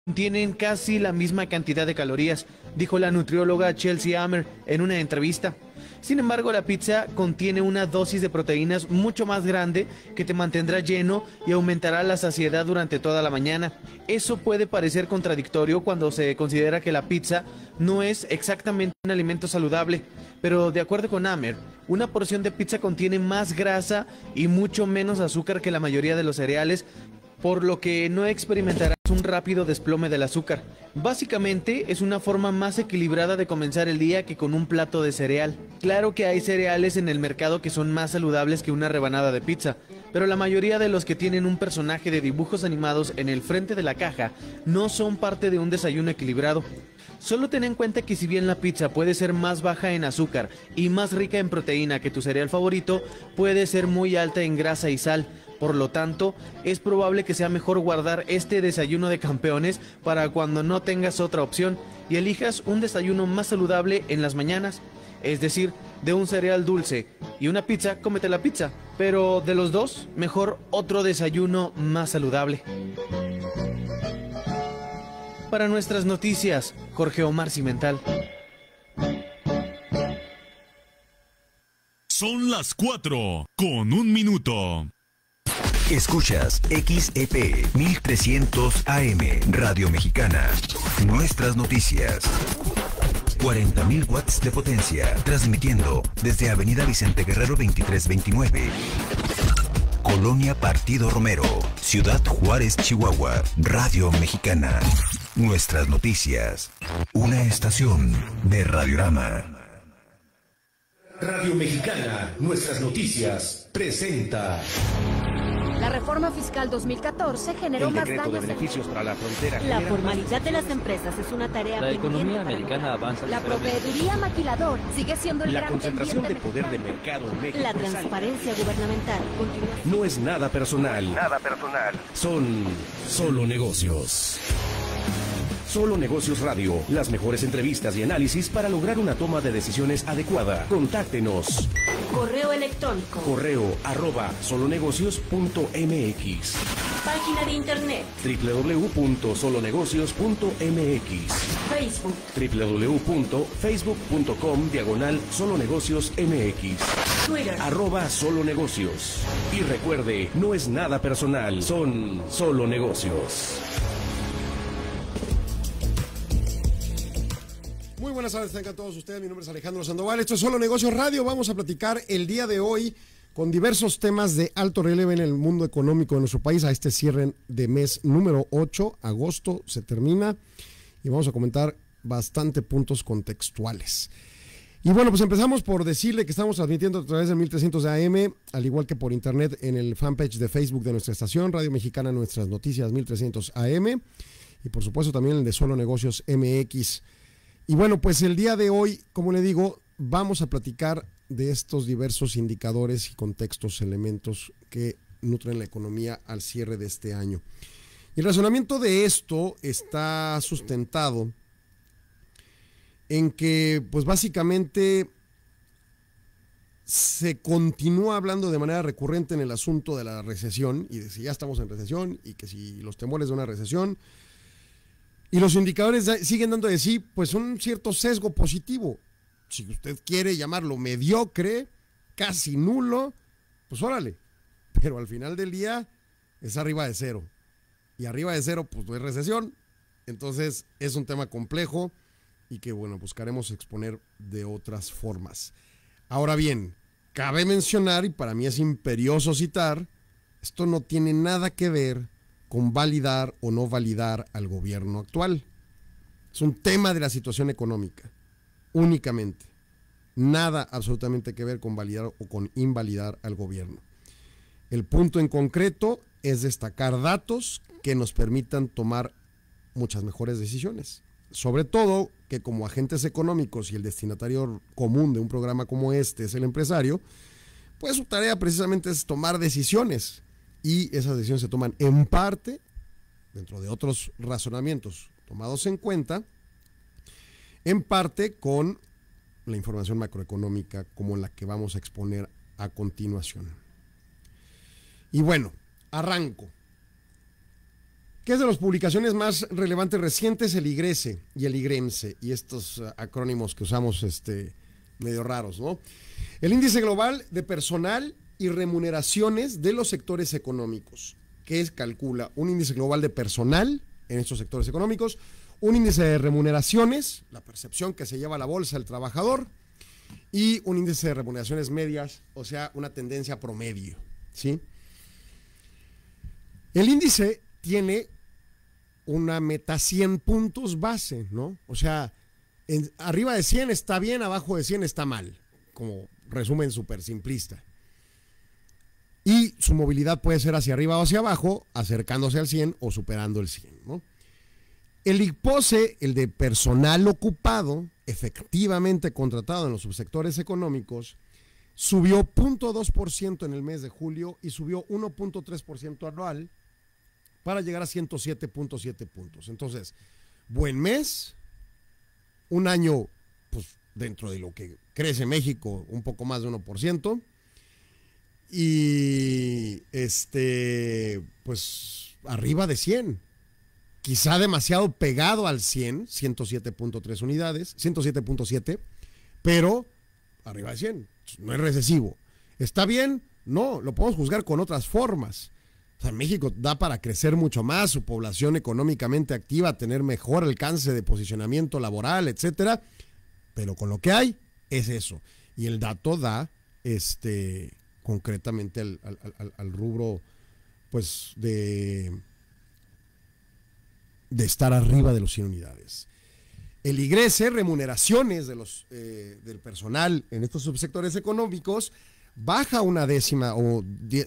Tienen casi la misma cantidad de calorías, dijo la nutrióloga Chelsea Amer en una entrevista. Sin embargo, la pizza contiene una dosis de proteínas mucho más grande que te mantendrá lleno y aumentará la saciedad durante toda la mañana. Eso puede parecer contradictorio cuando se considera que la pizza no es exactamente un alimento saludable, pero de acuerdo con Amer, una porción de pizza contiene más grasa y mucho menos azúcar que la mayoría de los cereales, por lo que no experimentarás un rápido desplome del azúcar. Básicamente es una forma más equilibrada de comenzar el día que con un plato de cereal. Claro que hay cereales en el mercado que son más saludables que una rebanada de pizza, pero la mayoría de los que tienen un personaje de dibujos animados en el frente de la caja no son parte de un desayuno equilibrado. Solo ten en cuenta que si bien la pizza puede ser más baja en azúcar y más rica en proteína que tu cereal favorito, puede ser muy alta en grasa y sal. Por lo tanto, es probable que sea mejor guardar este desayuno de campeones para cuando no tengas otra opción y elijas un desayuno más saludable en las mañanas. Es decir, de un cereal dulce y una pizza, cómete la pizza. Pero de los dos, mejor otro desayuno más saludable. Para nuestras noticias, Jorge Omar Cimental. Son las 4:01. Escuchas XEP 1300 AM, Radio Mexicana. Nuestras noticias. 40.000 watts de potencia, transmitiendo desde Avenida Vicente Guerrero 2329. Colonia Partido Romero, Ciudad Juárez, Chihuahua. Radio Mexicana. Nuestras noticias. Una estación de Radiorama. Radio Mexicana, Nuestras Noticias, presenta. La reforma fiscal 2014 generó más daños de beneficios para la frontera. La formalidad de las empresas es una tarea La economía americana avanza. La proveeduría maquilador sigue siendo el La gran concentración de pendiente poder de mercado en México. La transparencia gubernamental continúa. No es nada personal. Nada personal. Son solo negocios. Solo Negocios Radio, las mejores entrevistas y análisis para lograr una toma de decisiones adecuada. Contáctenos. Correo electrónico. correo@solonegocios.mx. Página de internet. www.solonegocios.mx. Facebook. www.facebook.com/solonegociosmx. Twitter. @solonegocios. Y recuerde, no es nada personal, son solo negocios. Muy buenas tardes, tengan todos ustedes. Mi nombre es Alejandro Sandoval. Esto es Solo Negocios Radio. Vamos a platicar el día de hoy con diversos temas de alto relevo en el mundo económico de nuestro país. A este cierre de mes número 8, agosto, se termina. Y vamos a comentar bastante puntos contextuales. Y bueno, pues empezamos por decirle que estamos transmitiendo a través de 1300 AM, al igual que por internet en el fanpage de Facebook de nuestra estación, Radio Mexicana Nuestras Noticias 1300 AM. Y por supuesto también el de Solo Negocios MX. Y bueno, pues el día de hoy, como le digo, vamos a platicar de estos diversos indicadores y contextos, elementos que nutren la economía al cierre de este año. Y el razonamiento de esto está sustentado en que, pues básicamente, se continúa hablando de manera recurrente en el asunto de la recesión, y de si ya estamos en recesión, y que si los temores de una recesión. Y los indicadores siguen dando de sí, pues un cierto sesgo positivo. Si usted quiere llamarlo mediocre, casi nulo, pues órale. Pero al final del día es arriba de cero. Y arriba de cero, pues no hay recesión. Entonces es un tema complejo y que, bueno, buscaremos exponer de otras formas. Ahora bien, cabe mencionar, y para mí es imperioso citar, esto no tiene nada que ver con validar o no validar al gobierno actual. Es un tema de la situación económica, únicamente. Nada absolutamente que ver con validar o con invalidar al gobierno. El punto en concreto es destacar datos que nos permitan tomar muchas mejores decisiones. Sobre todo que como agentes económicos y el destinatario común de un programa como este es el empresario, pues su tarea precisamente es tomar decisiones. Y esas decisiones se toman en parte, dentro de otros razonamientos tomados en cuenta, en parte con la información macroeconómica como la que vamos a exponer a continuación. Y bueno, arranco. ¿Qué es de las publicaciones más relevantes recientes? El IGRESE y el IGREMSE y estos acrónimos que usamos medio raros, ¿no? El índice global de personal y remuneraciones de los sectores económicos, que calcula un índice global de personal en estos sectores económicos, un índice de remuneraciones, la percepción que se lleva a la bolsa el trabajador, y un índice de remuneraciones medias, o sea, una tendencia promedio, ¿sí? El índice tiene una meta 100 puntos base, ¿no? O sea, arriba de 100 está bien, abajo de 100 está mal, como resumen súper simplista. Y su movilidad puede ser hacia arriba o hacia abajo, acercándose al 100 o superando el 100, ¿no? El IGPOSE, el de personal ocupado, efectivamente contratado en los subsectores económicos, subió 0.2% en el mes de julio y subió 1.3% anual para llegar a 107.7 puntos. Entonces, buen mes, un año, pues dentro de lo que crece México, un poco más de 1%, y pues arriba de 100. Quizá demasiado pegado al 100, 107.3 unidades, 107.7, pero arriba de 100, no es recesivo. ¿Está bien? No, lo podemos juzgar con otras formas. O sea, México da para crecer mucho más, su población económicamente activa, tener mejor alcance de posicionamiento laboral, etcétera, pero con lo que hay es eso. Y el dato da, concretamente al rubro, pues, de estar arriba de los 100 unidades. El IGRESE, remuneraciones de del personal en estos subsectores económicos, baja una décima o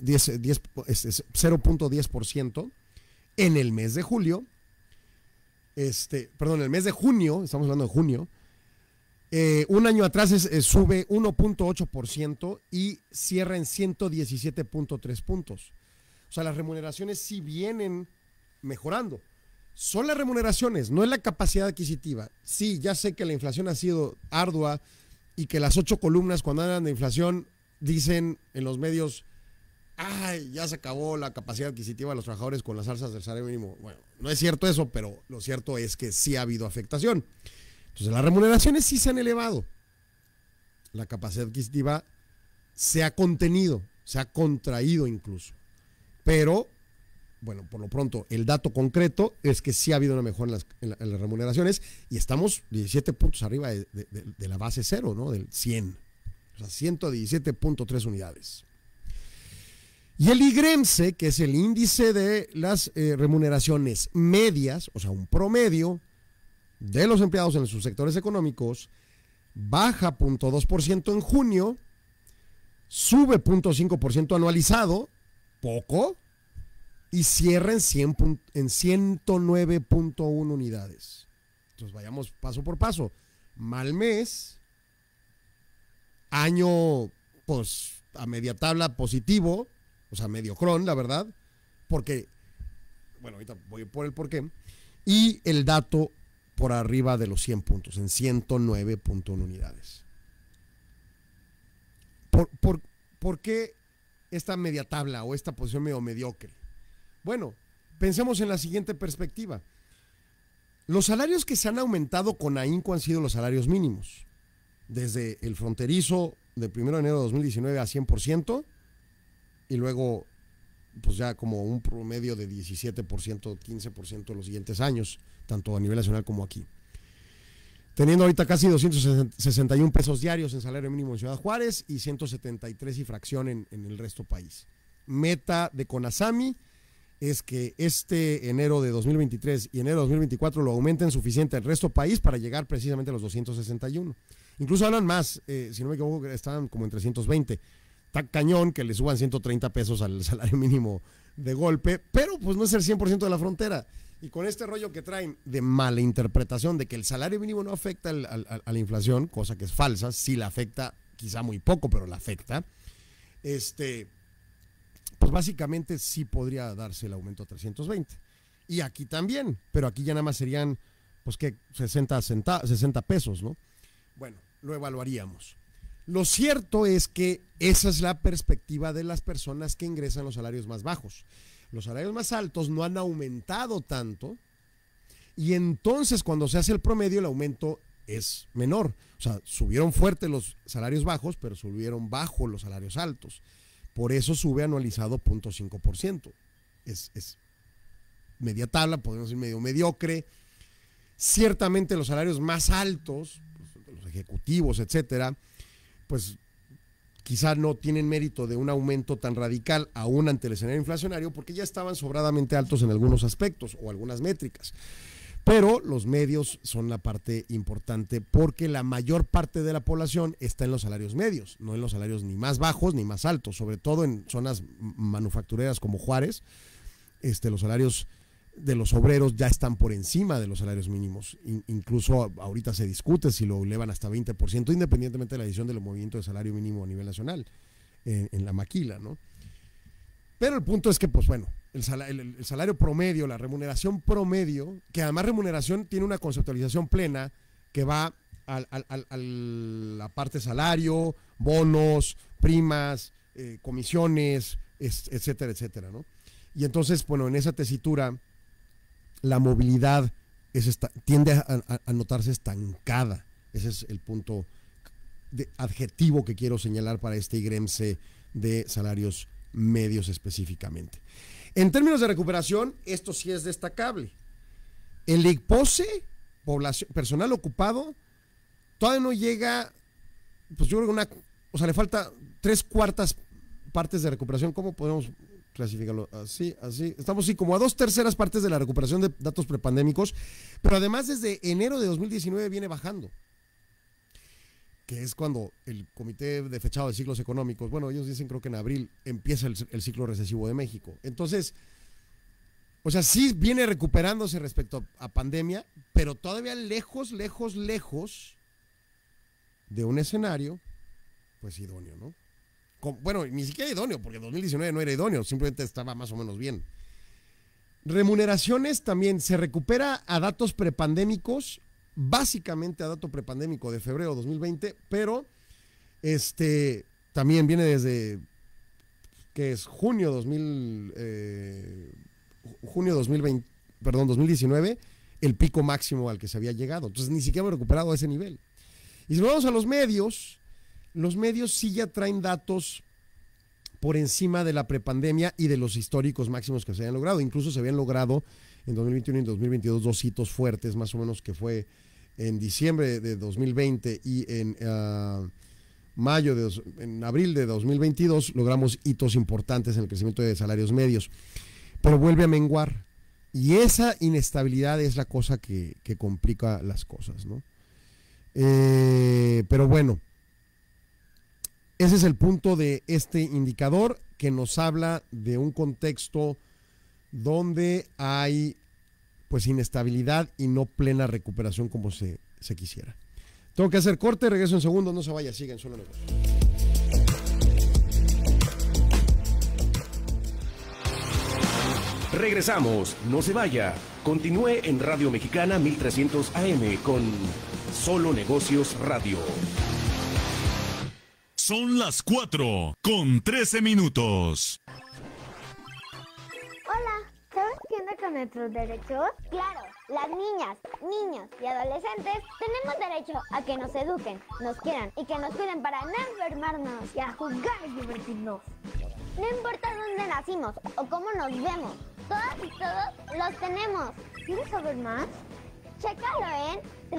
0.10% en el mes de julio, perdón, en el mes de junio, estamos hablando de junio, un año atrás sube 1.8% y cierra en 117.3 puntos. O sea, las remuneraciones sí vienen mejorando. Son las remuneraciones, no es la capacidad adquisitiva. Sí, ya sé que la inflación ha sido ardua y que las 8 columnas cuando hablan de inflación dicen en los medios, ay, ya se acabó la capacidad adquisitiva de los trabajadores con las alzas del salario mínimo. Bueno, no es cierto eso, pero lo cierto es que sí ha habido afectación. Entonces las remuneraciones sí se han elevado. La capacidad adquisitiva se ha contenido, se ha contraído incluso. Pero bueno, por lo pronto, el dato concreto es que sí ha habido una mejora en las remuneraciones y estamos 17 puntos arriba de la base cero, ¿no? Del 100. O sea, 117.3 unidades. Y el IGREMSE, que es el índice de las remuneraciones medias, o sea, un promedio de los empleados en los subsectores económicos, baja 0.2% en junio, sube 0.5% anualizado, poco, y cierra en 109.1 unidades. Entonces vayamos paso por paso. Mal mes, año pues a media tabla positivo, o sea, mediocrón, la verdad, porque, bueno, ahorita voy por el porqué, y el dato por arriba de los 100 puntos, en 109.1 unidades. ¿Por qué esta media tabla o esta posición medio mediocre? Bueno, pensemos en la siguiente perspectiva. Los salarios que se han aumentado con ahínco han sido los salarios mínimos. Desde el fronterizo del 1 de enero de 2019 a 100%, y luego pues ya como un promedio de 17%, 15% en los siguientes años, tanto a nivel nacional como aquí. Teniendo ahorita casi 261 pesos diarios en salario mínimo en Ciudad Juárez y 173 y fracción en el resto país. Meta de CONASAMI es que enero de 2023 y enero de 2024 lo aumenten suficiente al resto país para llegar precisamente a los 261. Incluso hablan más, si no me equivoco, estaban como en 320. Está cañón que le suban 130 pesos al salario mínimo de golpe, pero pues no es el 100% de la frontera. Y con este rollo que traen de mala interpretación de que el salario mínimo no afecta a la inflación, cosa que es falsa, sí la afecta, quizá muy poco, pero la afecta, pues básicamente sí podría darse el aumento a 320. Y aquí también, pero aquí ya nada más serían, pues que 60 pesos, ¿no? Bueno, lo evaluaríamos. Lo cierto es que esa es la perspectiva de las personas que ingresan los salarios más bajos. Los salarios más altos no han aumentado tanto y entonces cuando se hace el promedio el aumento es menor. O sea, subieron fuerte los salarios bajos, pero subieron bajo los salarios altos. Por eso sube anualizado 0.5%. Es media tabla, podemos decir medio mediocre. Ciertamente los salarios más altos, pues, los ejecutivos, etcétera, pues quizá no tienen mérito de un aumento tan radical aún ante el escenario inflacionario porque ya estaban sobradamente altos en algunos aspectos o algunas métricas. Pero los medios son la parte importante porque la mayor parte de la población está en los salarios medios, no en los salarios ni más bajos ni más altos, sobre todo en zonas manufactureras como Juárez. Los salarios de los obreros ya están por encima de los salarios mínimos. Incluso ahorita se discute si lo elevan hasta 20%, independientemente de la decisión del movimiento de salario mínimo a nivel nacional, en la maquila, ¿no? Pero el punto es que, pues bueno, el salario promedio, la remuneración promedio, que además remuneración tiene una conceptualización plena que va a la parte salario, bonos, primas, comisiones, etcétera, etcétera, ¿no? Y entonces, bueno, en esa tesitura, la movilidad tiende a notarse estancada. Ese es el punto adjetivo que quiero señalar para este IGREMSE de salarios medios específicamente. En términos de recuperación, esto sí es destacable. El IGPOSE, personal ocupado, todavía no llega, pues yo creo que le falta 3/4 partes de recuperación. ¿Cómo podemos clasificarlo? Así. Estamos como a 2/3 partes de la recuperación de datos prepandémicos, pero además desde enero de 2019 viene bajando, que es cuando el Comité de Fechado de Ciclos Económicos, bueno, ellos dicen creo que en abril empieza el ciclo recesivo de México. Entonces, o sea, sí viene recuperándose respecto a pandemia, pero todavía lejos de un escenario, pues idóneo, ¿no? Bueno, ni siquiera idóneo, porque 2019 no era idóneo, simplemente estaba más o menos bien. Remuneraciones también se recupera a datos prepandémicos, básicamente a dato prepandémico de febrero de 2020, pero también viene desde que es junio 2019, el pico máximo al que se había llegado. Entonces ni siquiera hemos recuperado a ese nivel. Y si nos vamos a los medios sí ya traen datos por encima de la prepandemia y de los históricos máximos que se habían logrado. Incluso se habían logrado en 2021 y en 2022 dos hitos fuertes, más o menos, que fue en diciembre de 2020 y en abril de 2022 logramos hitos importantes en el crecimiento de salarios medios, pero vuelve a menguar y esa inestabilidad es la cosa que complica las cosas, ¿no? Pero bueno, ese es el punto de este indicador que nos habla de un contexto donde hay pues inestabilidad y no plena recuperación como se quisiera. Tengo que hacer corte, regreso en segundos, no se vaya, sigan Solo Negocios. Regresamos, no se vaya. Continúe en Radio Mexicana 1300 AM con Solo Negocios Radio. Son las 4:13. Hola, ¿sabes qué onda con nuestros derechos? Claro, las niñas, niños y adolescentes tenemos derecho a que nos eduquen, nos quieran y que nos cuiden para no enfermarnos y a jugar y divertirnos. No importa dónde nacimos o cómo nos vemos, todas y todos los tenemos. ¿Quieres saber más? Chécalo en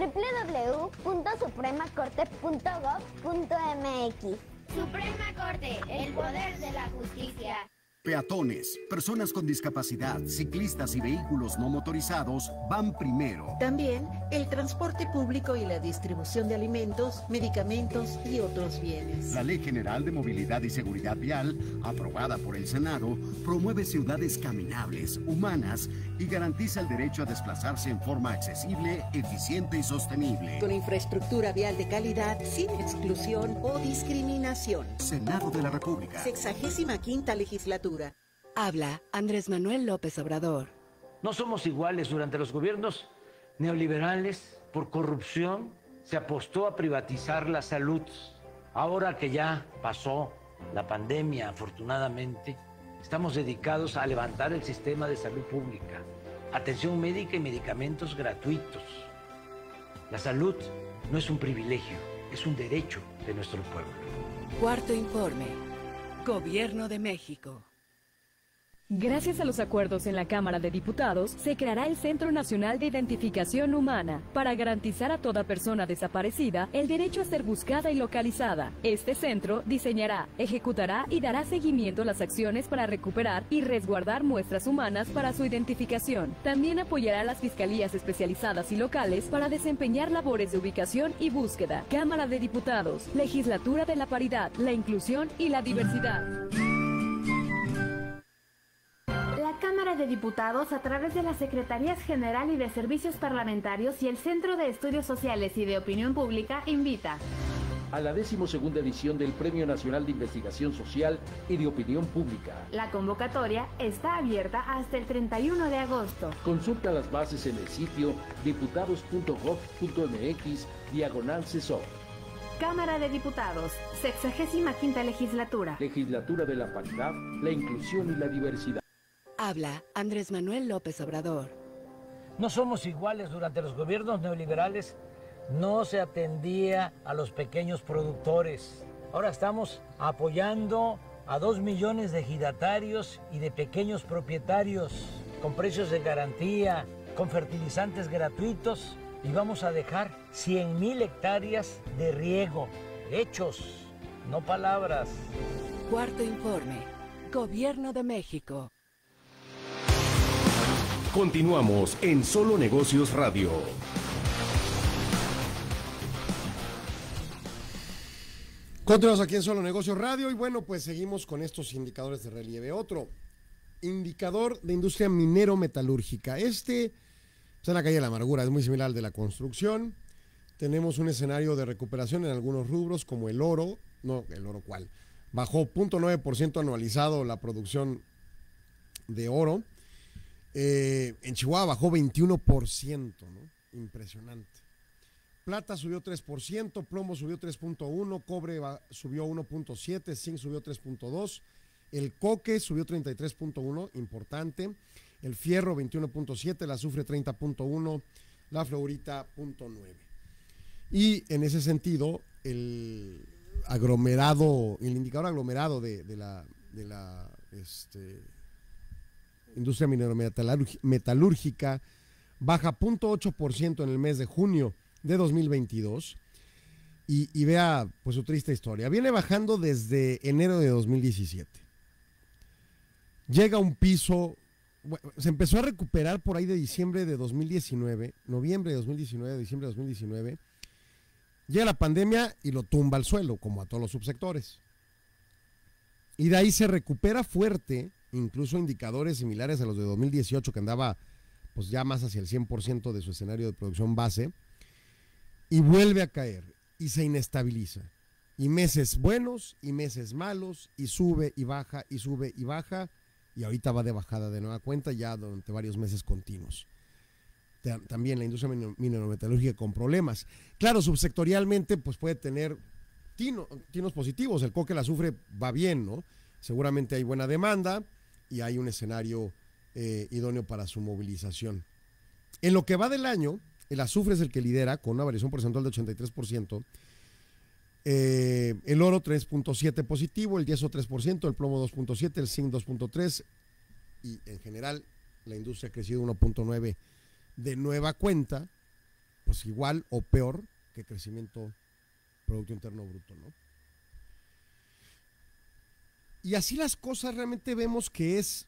www.supremacorte.gov.mx. Suprema Corte, el poder de la justicia. Peatones, personas con discapacidad, ciclistas y vehículos no motorizados van primero. También el transporte público y la distribución de alimentos, medicamentos y otros bienes. La Ley General de Movilidad y Seguridad Vial, aprobada por el Senado, promueve ciudades caminables, humanas y garantiza el derecho a desplazarse en forma accesible, eficiente y sostenible. Con infraestructura vial de calidad, sin exclusión o discriminación. Senado de la República. 65ª legislatura. Habla Andrés Manuel López Obrador. No somos iguales. Durante los gobiernos neoliberales, por corrupción, se apostó a privatizar la salud. Ahora que ya pasó la pandemia, afortunadamente, Estamos dedicados a levantar el sistema de salud pública, atención médica y medicamentos gratuitos. La salud no es un privilegio, es un derecho de nuestro pueblo. Cuarto informe. Gobierno de México. Gracias a los acuerdos en la Cámara de Diputados, se creará el Centro Nacional de Identificación Humana para garantizar a toda persona desaparecida el derecho a ser buscada y localizada. Este centro diseñará, ejecutará y dará seguimiento a las acciones para recuperar y resguardar muestras humanas para su identificación. También apoyará a las fiscalías especializadas y locales para desempeñar labores de ubicación y búsqueda. Cámara de Diputados, Legislatura de la Paridad, la Inclusión y la Diversidad. La Cámara de Diputados, a través de las Secretarías General y de Servicios Parlamentarios y el Centro de Estudios Sociales y de Opinión Pública, invita a la 12ª edición del Premio Nacional de Investigación Social y de Opinión Pública. La convocatoria está abierta hasta el 31 de agosto. Consulta las bases en el sitio diputados.gov.mx/CESOP. Cámara de Diputados, 65ª Legislatura. Legislatura de la Paridad, la Inclusión y la Diversidad. Habla Andrés Manuel López Obrador. No somos iguales. Durante los gobiernos neoliberales no se atendía a los pequeños productores. Ahora estamos apoyando a 2 millones de ejidatarios y de pequeños propietarios con precios de garantía, con fertilizantes gratuitos, y vamos a dejar 100,000 hectáreas de riego. Hechos, no palabras. Cuarto informe. Gobierno de México. Continuamos en Solo Negocios Radio. Continuamos aquí en Solo Negocios Radio y bueno, pues seguimos con estos indicadores de relieve. Otro indicador de industria minero-metalúrgica. Está en la calle de la amargura, es muy similar al de la construcción. Tenemos un escenario de recuperación en algunos rubros como el oro. No, ¿el oro cuál? Bajó 0.9% anualizado la producción de oro. En Chihuahua bajó 21%, ¿no? Impresionante. Plata subió 3%, plomo subió 3.1%, cobre subió 1.7%, zinc subió 3.2%, el coque subió 33.1%, importante, el fierro 21.7%, el azufre 30.1%, la fluorita 0.9%. Y en ese sentido, el indicador aglomerado de la industria minero-metalúrgica baja 0.8% en el mes de junio de 2022 y vea pues su triste historia. Viene bajando desde enero de 2017. Llega a un piso, se empezó a recuperar por ahí de diciembre de 2019, noviembre de 2019, diciembre de 2019. Llega la pandemia y lo tumba al suelo, como a todos los subsectores. Y de ahí se recupera fuerte, incluso indicadores similares a los de 2018, que andaba pues ya más hacia el 100% de su escenario de producción base, y vuelve a caer, y se inestabiliza. Y meses buenos, y meses malos, y sube y baja, y sube y baja, y ahorita va de bajada de nueva cuenta, ya durante varios meses continuos. También la industria minero-metalúrgica con problemas. Claro, subsectorialmente pues puede tener tinos positivos, el coque, el azufre va bien, ¿no? Seguramente hay buena demanda y hay un escenario idóneo para su movilización. En lo que va del año, el azufre es el que lidera con una variación porcentual de 83%, el oro 3.7 positivo, el yeso 3%, el plomo 2.7, el zinc 2.3 y en general la industria ha crecido 1.9 de nueva cuenta, pues igual o peor que crecimiento Producto Interno Bruto, ¿no? Y así las cosas realmente vemos que es,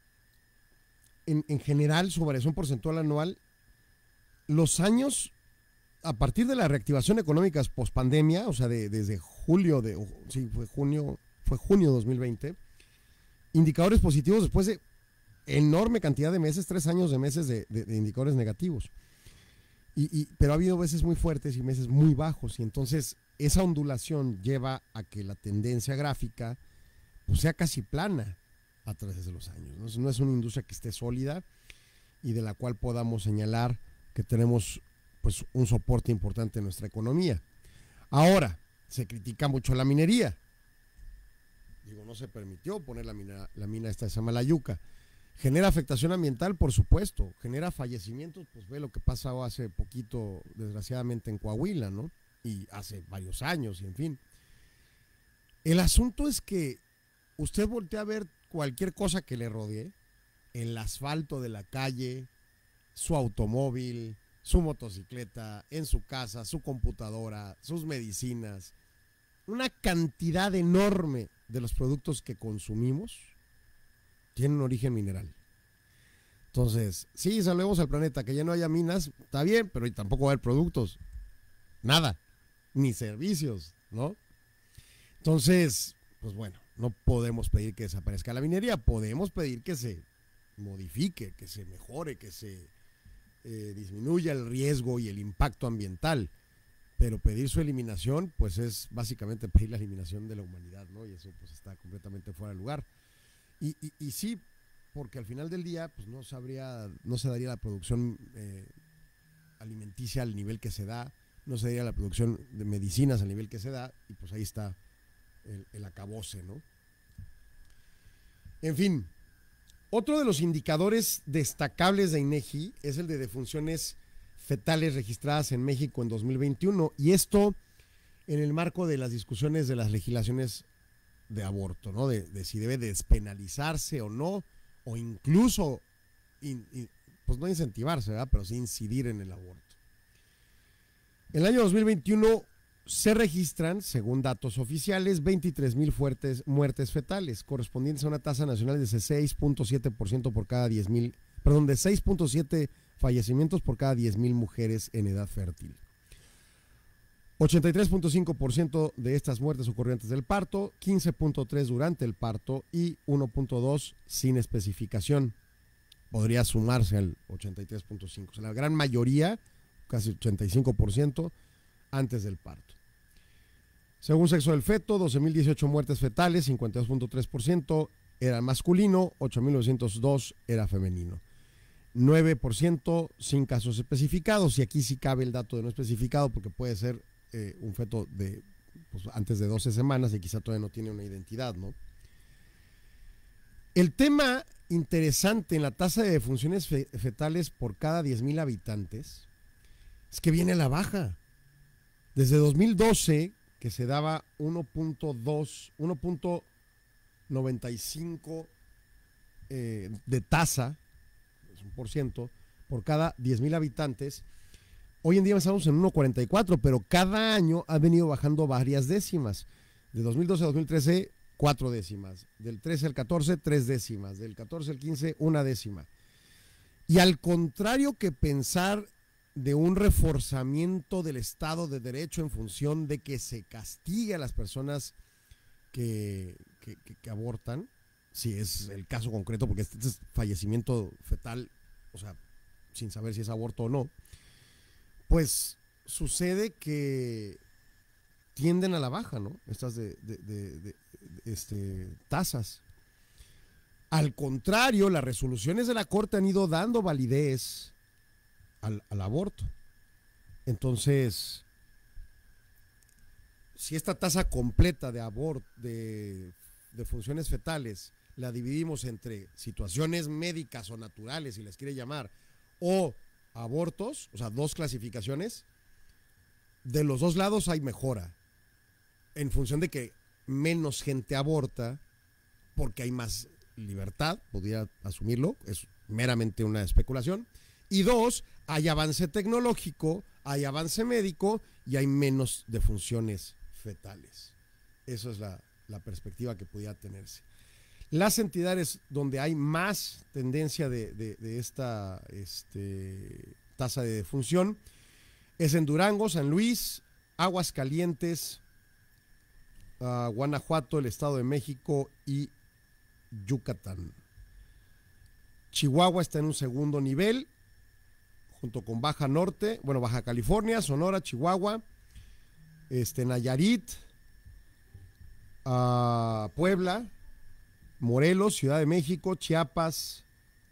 en general, su variación porcentual anual, los años, a partir de la reactivación económica post-pandemia, o sea, desde julio, fue junio 2020, indicadores positivos después de enorme cantidad de meses, 3 años de meses de indicadores negativos. Pero ha habido veces muy fuertes y meses muy bajos, y entonces esa ondulación lleva a que la tendencia gráfica pues sea casi plana a través de los años. No es una industria que esté sólida y de la cual podamos señalar que tenemos pues un soporte importante en nuestra economía. Ahora, se critica mucho la minería. Digo, no se permitió poner la mina esta de Samalayuca. ¿Genera afectación ambiental? Por supuesto. ¿Genera fallecimientos? Pues ve lo que pasó hace poquito, desgraciadamente, en Coahuila, ¿no? Y hace varios años, y en fin. El asunto es que usted voltea a ver cualquier cosa que le rodee, el asfalto de la calle, su automóvil, su motocicleta, en su casa, su computadora, sus medicinas, una cantidad enorme de los productos que consumimos tienen un origen mineral. Entonces, sí, salvemos al planeta, que ya no haya minas, está bien, pero tampoco va a haber productos, nada, ni servicios, ¿no? Entonces, pues bueno, no podemos pedir que desaparezca la minería, podemos pedir que se modifique, que se mejore, que se disminuya el riesgo y el impacto ambiental, pero pedir su eliminación, pues es básicamente pedir la eliminación de la humanidad, ¿no? Y eso pues está completamente fuera de lugar. Y sí, porque al final del día, pues no se daría la producción alimenticia al nivel que se da, no se daría la producción de medicinas al nivel que se da, y pues ahí está el acabose, ¿no? En fin, otro de los indicadores destacables de INEGI es el de defunciones fetales registradas en México en 2021, y esto en el marco de las discusiones de las legislaciones de aborto, ¿no? De si debe despenalizarse o no, o incluso, pues no incentivarse, ¿verdad? Pero sí incidir en el aborto. En el año 2021 se registran, según datos oficiales, 23,000 muertes fetales, correspondientes a una tasa nacional de 6.7% por cada 10,000, perdón, de 6.7 fallecimientos por cada 10,000 mujeres en edad fértil. 83.5% de estas muertes ocurrieron antes del parto, 15.3 durante el parto y 1.2 sin especificación. Podría sumarse al 83.5. O sea, la gran mayoría, casi 85%, antes del parto. Según sexo del feto, 12.018 muertes fetales, 52.3% era masculino, 8.902 era femenino. 9% sin casos especificados, y aquí sí cabe el dato de no especificado porque puede ser un feto de pues, antes de 12 semanas y quizá todavía no tiene una identidad, ¿no? El tema interesante en la tasa de defunciones fetales por cada 10,000 habitantes es que viene a la baja. Desde 2012, que se daba 1.95 de tasa, es 1%, por cada 10,000 habitantes. Hoy en día estamos en 1.44, pero cada año ha venido bajando varias décimas. De 2012 a 2013, 4 décimas. Del 13 al 14, 3 décimas. Del 14 al 15, 1 décima. Y al contrario que pensar de un reforzamiento del Estado de Derecho en función de que se castigue a las personas que abortan, si es el caso concreto, porque este es fallecimiento fetal, o sea, sin saber si es aborto o no, pues sucede que tienden a la baja, ¿no? Estas tasas. Al contrario, las resoluciones de la Corte han ido dando validez al aborto. Entonces, si esta tasa completa de funciones fetales la dividimos entre situaciones médicas o naturales, si les quiere llamar, o abortos, o sea, dos clasificaciones, de los dos lados hay mejora, en función de que menos gente aborta, porque hay más libertad, podría asumirlo, es meramente una especulación, y dos, hay avance tecnológico, hay avance médico y hay menos defunciones fetales. Eso es la perspectiva que pudiera tenerse. Las entidades donde hay más tendencia de esta tasa de defunción es en Durango, San Luis, Aguascalientes, Guanajuato, el Estado de México y Yucatán. Chihuahua está en un segundo nivel, junto con Baja California, Sonora, Chihuahua, Nayarit, Puebla, Morelos, Ciudad de México, Chiapas,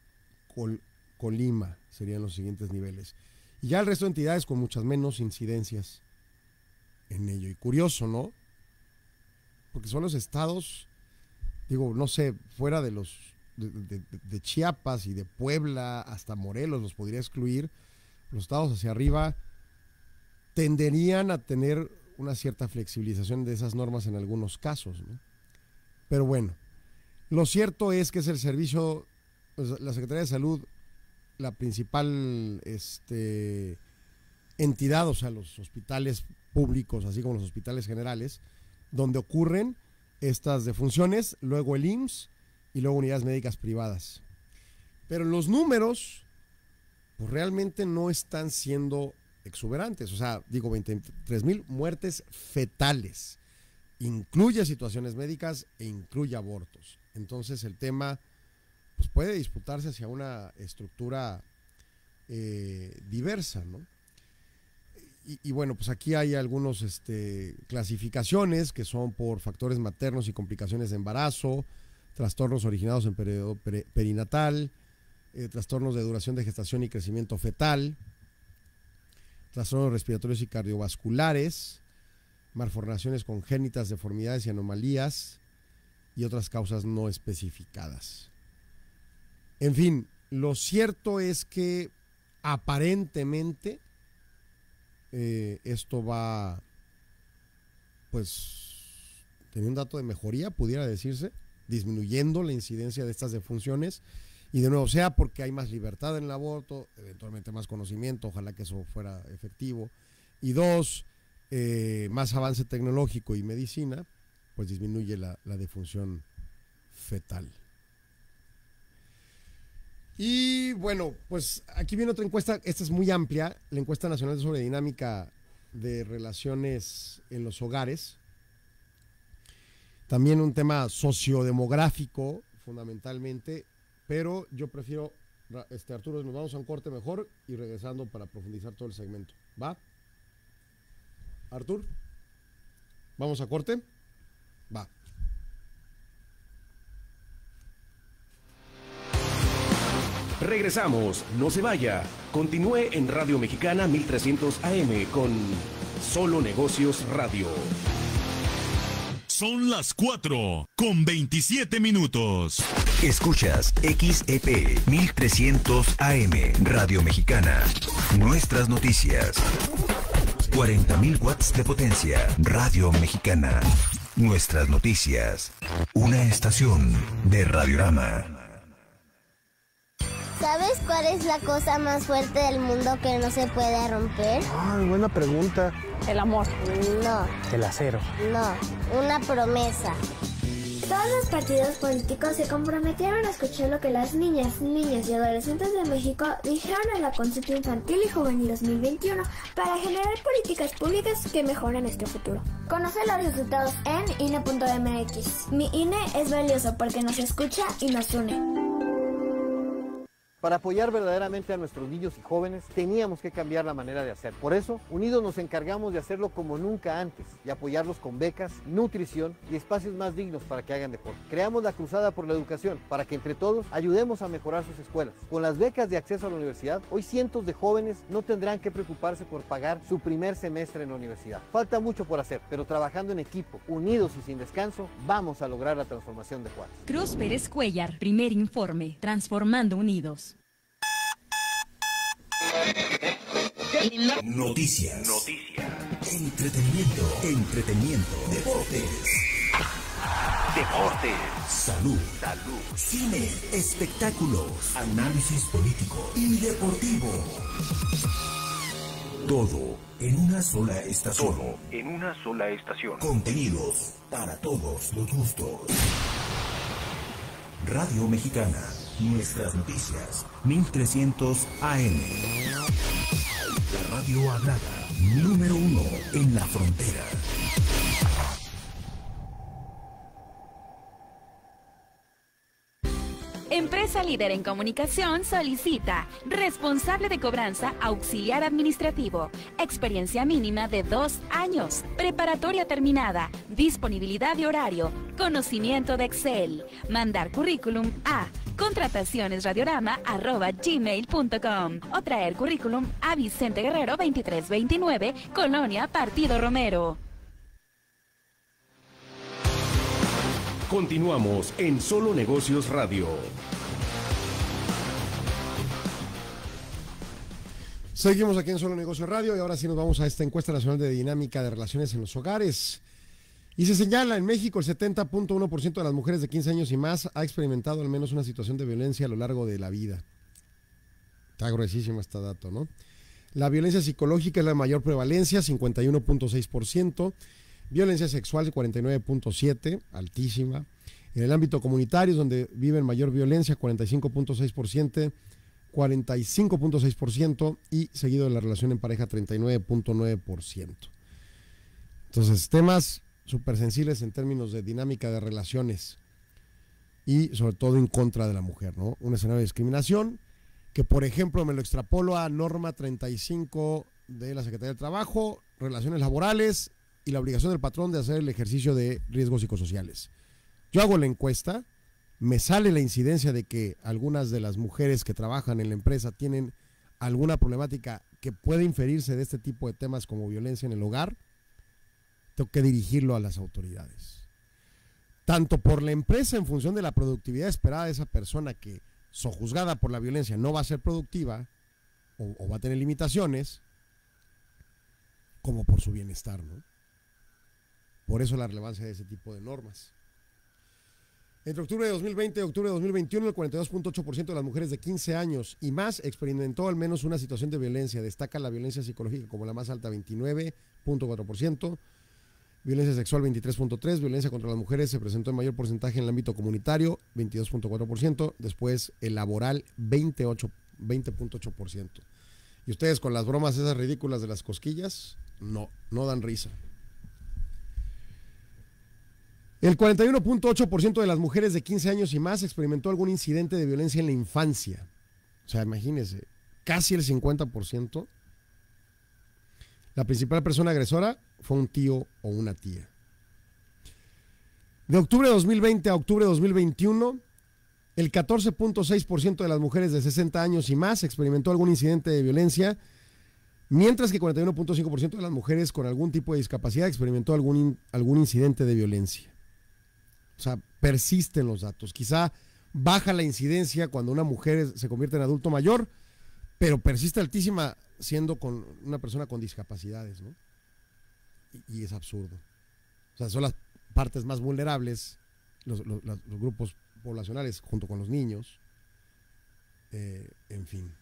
Colima serían los siguientes niveles. Y ya el resto de entidades con muchas menos incidencias en ello. Y curioso, ¿no? Porque son los estados digo, no sé, fuera de los de Chiapas y de Puebla hasta Morelos, los podría excluir, los estados hacia arriba tenderían a tener una cierta flexibilización de esas normas en algunos casos, ¿no? Pero bueno, lo cierto es que es el servicio, pues, la Secretaría de Salud, la principal entidad, o sea, los hospitales públicos, así como los hospitales generales, donde ocurren estas defunciones, luego el IMSS y luego unidades médicas privadas. Pero los números, pues realmente no están siendo exuberantes, o sea, digo, 23,000 muertes fetales, incluye situaciones médicas e incluye abortos. Entonces el tema, pues, puede disputarse hacia una estructura diversa, ¿no? Y bueno, pues aquí hay algunos clasificaciones que son por factores maternos y complicaciones de embarazo, trastornos originados en periodo perinatal, trastornos de duración de gestación y crecimiento fetal, trastornos respiratorios y cardiovasculares, malformaciones congénitas, deformidades y anomalías y otras causas no especificadas. En fin, lo cierto es que aparentemente esto va, pues, teniendo un dato de mejoría, pudiera decirse, disminuyendo la incidencia de estas defunciones, y de nuevo, sea porque hay más libertad en el aborto, eventualmente más conocimiento, ojalá que eso fuera efectivo, y dos, más avance tecnológico y medicina, pues disminuye la defunción fetal. Y bueno, pues aquí viene otra encuesta, esta es muy amplia, la encuesta nacional sobre dinámica de relaciones en los hogares. También un tema sociodemográfico, fundamentalmente, pero yo prefiero, Arturo, nos vamos a un corte mejor y regresando para profundizar todo el segmento. ¿Va? Artur, ¿vamos a corte? Va. Regresamos, no se vaya. Continúe en Radio Mexicana 1300 AM con Solo Negocios Radio. Son las 4:27. Escuchas XEP 1300 AM, Radio Mexicana. Nuestras noticias. 40,000 watts de potencia, Radio Mexicana. Nuestras noticias. Una estación de Radiorama. ¿Sabes cuál es la cosa más fuerte del mundo que no se puede romper? Ay, buena pregunta. El amor. No. El acero. No, una promesa. Todos los partidos políticos se comprometieron a escuchar lo que las niñas, niños y adolescentes de México dijeron en la Consulta Infantil y Juvenil 2021 para generar políticas públicas que mejoren nuestro futuro. Conoce los resultados en INE.mx. Mi INE es valioso porque nos escucha y nos une. Para apoyar verdaderamente a nuestros niños y jóvenes, teníamos que cambiar la manera de hacer. Por eso, unidos nos encargamos de hacerlo como nunca antes y apoyarlos con becas, nutrición y espacios más dignos para que hagan deporte. Creamos la Cruzada por la Educación para que entre todos ayudemos a mejorar sus escuelas. Con las becas de acceso a la universidad, hoy cientos de jóvenes no tendrán que preocuparse por pagar su primer semestre en la universidad. Falta mucho por hacer, pero trabajando en equipo, unidos y sin descanso, vamos a lograr la transformación de Juárez. Cruz Pérez Cuellar, primer informe, Transformando Unidos. Noticias. Entretenimiento. Deportes. Salud. Cine. Espectáculos. Análisis político y deportivo. Todo en una sola estación. Contenidos para todos los gustos. Radio Mexicana. Nuestras noticias. 1300 AM. La radio hablada. Número 1 en la frontera. Empresa líder en comunicación solicita responsable de cobranza auxiliar administrativo, experiencia mínima de 2 años, preparatoria terminada, disponibilidad de horario, conocimiento de Excel, mandar currículum a contratacionesradiorama@gmail.com o traer currículum a Vicente Guerrero 2329, Colonia Partido Romero. Continuamos en Solo Negocios Radio. Seguimos aquí en Solo Negocios Radio y ahora sí nos vamos a esta encuesta nacional de dinámica de relaciones en los hogares. Y se señala, en México el 70.1% de las mujeres de 15 años y más ha experimentado al menos una situación de violencia a lo largo de la vida. Está gruesísimo este dato, ¿no? La violencia psicológica es la mayor prevalencia, 51.6%. Violencia sexual, 49.7%, altísima. En el ámbito comunitario es donde viven mayor violencia, 45.6%. 45.6% y seguido de la relación en pareja 39.9%. Entonces, temas súper sensibles en términos de dinámica de relaciones y sobre todo en contra de la mujer, ¿no? Un escenario de discriminación que, por ejemplo, me lo extrapolo a norma 35 de la Secretaría del Trabajo, relaciones laborales y la obligación del patrón de hacer el ejercicio de riesgos psicosociales. Yo hago la encuesta, me sale la incidencia de que algunas de las mujeres que trabajan en la empresa tienen alguna problemática que puede inferirse de este tipo de temas como violencia en el hogar, tengo que dirigirlo a las autoridades. Tanto por la empresa en función de la productividad esperada de esa persona que, sojuzgada por la violencia, no va a ser productiva o va a tener limitaciones, como por su bienestar, ¿no? Por eso la relevancia de ese tipo de normas. Entre octubre de 2020 y octubre de 2021, el 42.8% de las mujeres de 15 años y más experimentó al menos una situación de violencia. Destaca la violencia psicológica como la más alta, 29.4%, violencia sexual, 23.3%, violencia contra las mujeres se presentó en mayor porcentaje en el ámbito comunitario, 22.4%, después el laboral, 20.8%. Y ustedes con las bromas esas ridículas de las cosquillas, no dan risa. El 41.8% de las mujeres de 15 años y más experimentó algún incidente de violencia en la infancia. O sea, imagínense, casi el 50%. La principal persona agresora fue un tío o una tía. De octubre de 2020 a octubre de 2021, el 14.6% de las mujeres de 60 años y más experimentó algún incidente de violencia, mientras que 41.5% de las mujeres con algún tipo de discapacidad experimentó algún incidente de violencia. O sea, persisten los datos. Quizá baja la incidencia cuando una mujer se convierte en adulto mayor, pero persiste altísima siendo con una persona con discapacidades, ¿no? Y es absurdo. O sea, son las partes más vulnerables, los grupos poblacionales junto con los niños, en fin.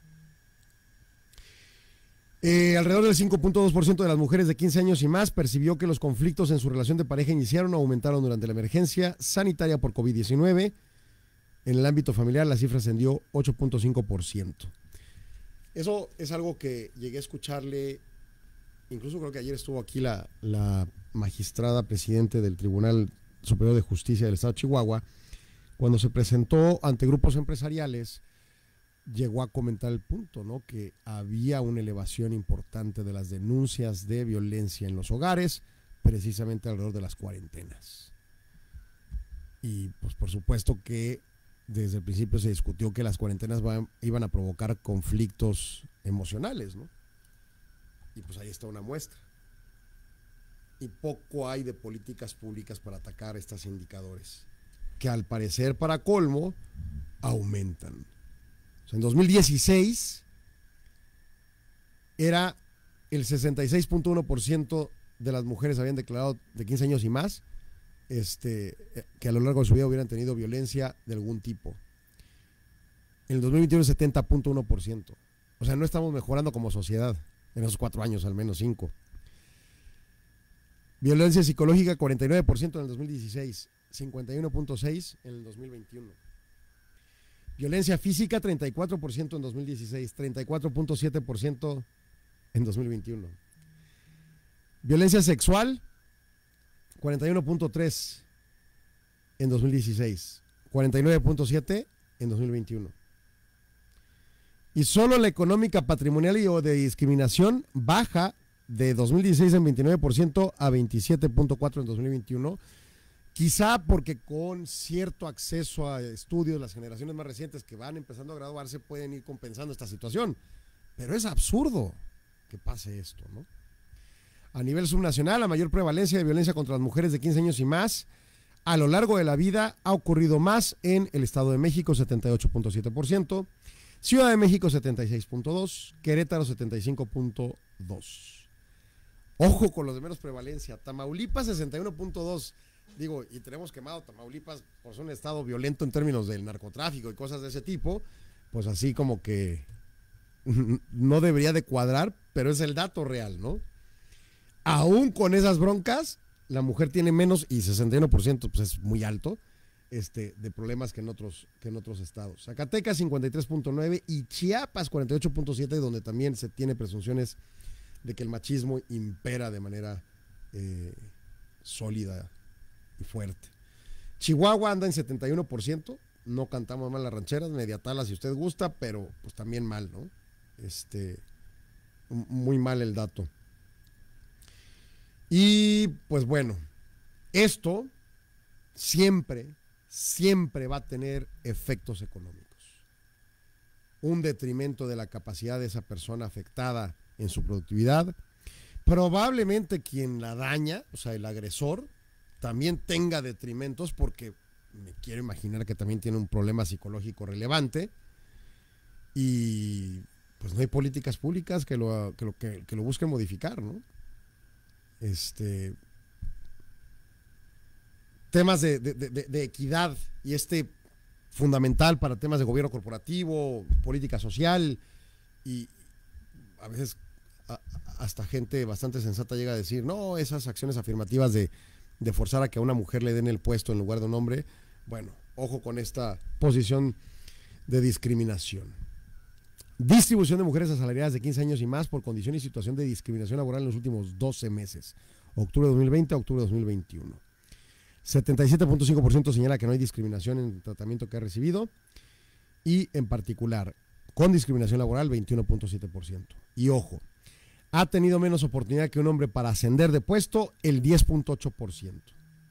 Alrededor del 5.2% de las mujeres de 15 años y más percibió que los conflictos en su relación de pareja iniciaron o aumentaron durante la emergencia sanitaria por COVID-19. En el ámbito familiar la cifra ascendió 8.5%. Eso es algo que llegué a escucharle, incluso creo que ayer estuvo aquí la magistrada presidente del Tribunal Superior de Justicia del Estado de Chihuahua, cuando se presentó ante grupos empresariales. Llegó a comentar el punto, ¿no? Que había una elevación importante de las denuncias de violencia en los hogares, precisamente alrededor de las cuarentenas. Y pues por supuesto que desde el principio se discutió que las cuarentenas iban a provocar conflictos emocionales, ¿no? Y pues ahí está una muestra. Y poco hay de políticas públicas para atacar estos indicadores, que al parecer, para colmo, aumentan. O sea, en 2016 era el 66.1% de las mujeres habían declarado de 15 años y más que a lo largo de su vida hubieran tenido violencia de algún tipo. En el 2021 es 70.1%. O sea, no estamos mejorando como sociedad en esos 4 años, al menos 5. Violencia psicológica, 49% en el 2016, 51.6% en el 2021. Violencia física, 34% en 2016, 34.7% en 2021. Violencia sexual, 41.3% en 2016, 49.7% en 2021. Y solo la económica, patrimonial y o de discriminación baja de 2016 en 29% a 27.4% en 2021. Quizá porque con cierto acceso a estudios, las generaciones más recientes que van empezando a graduarse pueden ir compensando esta situación. Pero es absurdo que pase esto, ¿no? A nivel subnacional, la mayor prevalencia de violencia contra las mujeres de 15 años y más a lo largo de la vida ha ocurrido más en el Estado de México, 78.7%, Ciudad de México, 76.2%, Querétaro, 75.2%. Ojo con los de menos prevalencia. Tamaulipas, 61.2%. Digo, y tenemos quemado Tamaulipas por ser un estado violento en términos del narcotráfico y cosas de ese tipo, pues así como que no debería de cuadrar, pero es el dato real, ¿no? Aún con esas broncas, la mujer tiene menos, y 61% pues es muy alto, de problemas que en otros estados. Zacatecas 53.9 y Chiapas 48.7, donde también se tiene presunciones de que el machismo impera de manera sólida y fuerte. Chihuahua anda en 71%, no cantamos mal las rancheras, media tala si usted gusta, pero pues también mal, ¿no? Muy mal el dato. Y pues bueno, esto siempre va a tener efectos económicos. Un detrimento de la capacidad de esa persona afectada en su productividad. Probablemente quien la daña, o sea, el agresor, también tenga detrimentos porque me quiero imaginar que también tiene un problema psicológico relevante y pues no hay políticas públicas que lo busquen modificar, ¿no? Temas de equidad y fundamental para temas de gobierno corporativo, política social, y a veces hasta gente bastante sensata llega a decir, no, esas acciones afirmativas de forzar a que a una mujer le den el puesto en lugar de un hombre, bueno, ojo con esta posición de discriminación. Distribución de mujeres asalariadas de 15 años y más por condición y situación de discriminación laboral en los últimos 12 meses, octubre de 2020 a octubre de 2021. 77.5% señala que no hay discriminación en el tratamiento que ha recibido, y en particular, con discriminación laboral, 21.7%. Y ojo, ha tenido menos oportunidad que un hombre para ascender de puesto, el 10.8%.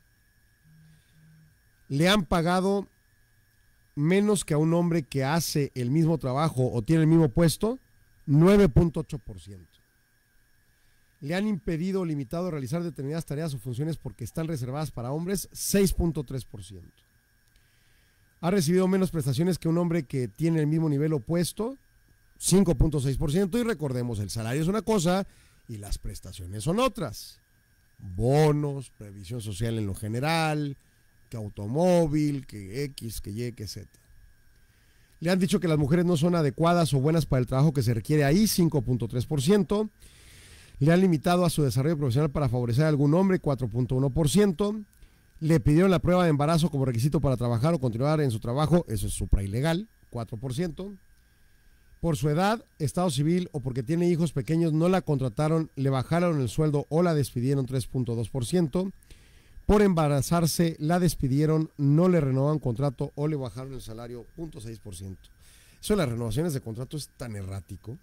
Le han pagado menos que a un hombre que hace el mismo trabajo o tiene el mismo puesto, 9.8%. Le han impedido o limitado realizar determinadas tareas o funciones porque están reservadas para hombres, 6.3%. Ha recibido menos prestaciones que un hombre que tiene el mismo nivel o puesto, 5.6%, y recordemos, el salario es una cosa y las prestaciones son otras. Bonos, previsión social en lo general, que automóvil, que X, que Y, que Z. Le han dicho que las mujeres no son adecuadas o buenas para el trabajo que se requiere ahí, 5.3%. Le han limitado a su desarrollo profesional para favorecer a algún hombre, 4.1%. Le pidieron la prueba de embarazo como requisito para trabajar o continuar en su trabajo, eso es supra ilegal, 4%. Por su edad, estado civil o porque tiene hijos pequeños no la contrataron, le bajaron el sueldo o la despidieron, 3.2%. Por embarazarse la despidieron, no le renovaron contrato o le bajaron el salario, 0.6%. Eso de las renovaciones de contrato es tan errático.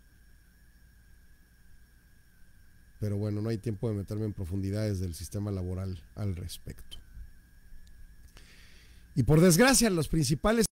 Pero bueno, no hay tiempo de meterme en profundidades del sistema laboral al respecto. Y por desgracia, los principales...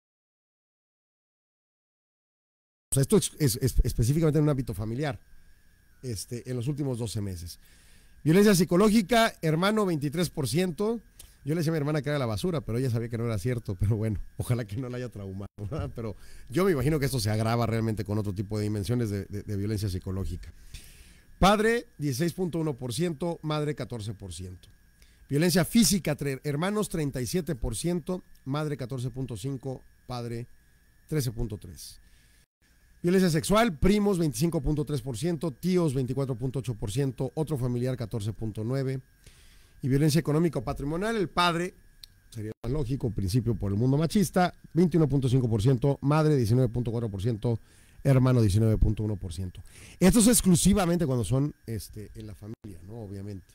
Esto es específicamente en un ámbito familiar, en los últimos 12 meses. Violencia psicológica, hermano, 23%. Yo le decía a mi hermana que era la basura, pero ella sabía que no era cierto. Pero bueno, ojalá que no la haya traumado, ¿verdad? Pero yo me imagino que esto se agrava realmente con otro tipo de dimensiones de violencia psicológica. Padre, 16.1%, madre, 14%. Violencia física entre hermanos, 37%, madre, 14.5%, padre, 13.3%. Violencia sexual, primos 25.3%, tíos 24.8%, otro familiar 14.9%. Y violencia económica o patrimonial, el padre, sería más lógico, principio por el mundo machista, 21.5%, madre 19.4%, hermano 19.1%. Esto es exclusivamente cuando son en la familia, ¿no? Obviamente.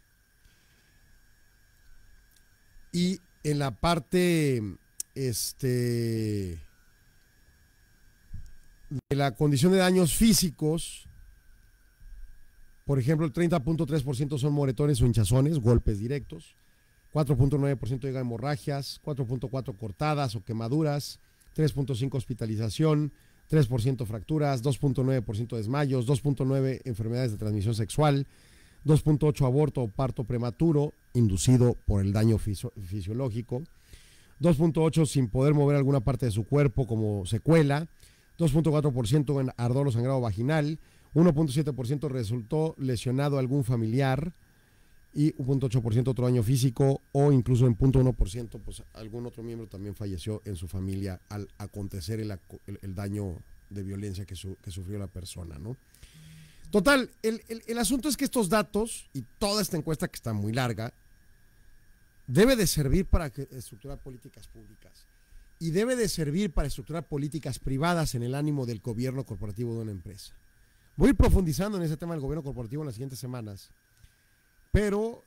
Y en la parte de la condición de daños físicos, por ejemplo, el 30.3% son moretones o hinchazones, golpes directos, 4.9% llega a hemorragias, 4.4% cortadas o quemaduras, 3.5% hospitalización, 3% fracturas, 2.9% desmayos, 2.9% enfermedades de transmisión sexual, 2.8 aborto o parto prematuro inducido por el daño fisiológico, 2.8 sin poder mover alguna parte de su cuerpo como secuela, 2.4% en ardor o sangrado vaginal, 1.7% resultó lesionado algún familiar y 1.8% otro daño físico, o incluso en 0.1% pues algún otro miembro también falleció en su familia al acontecer el daño de violencia que sufrió la persona, ¿no? Total, el asunto es que estos datos y toda esta encuesta, que está muy larga, debe de servir para estructurar políticas públicas y debe de servir para estructurar políticas privadas en el ánimo del gobierno corporativo de una empresa. Voy a ir profundizando en ese tema del gobierno corporativo en las siguientes semanas, pero